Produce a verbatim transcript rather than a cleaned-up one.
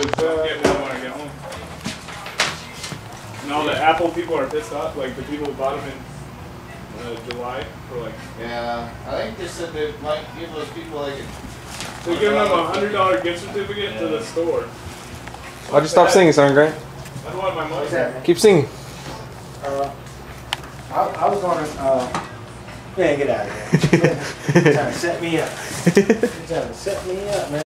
I'm getting that when I get home. And all the Apple people are pissed off. Like the people who bought them in uh, July for like. Yeah, I think they said they might give those people like. A They're giving them a hundred dollar gift certificate yeah. to the store. Why'd you stop singing, S F C Grant? I don't want my money. Keep singing. Uh, I, I was on a. Uh, man, get out of here. You're trying to set me up. You're trying to set me up, man.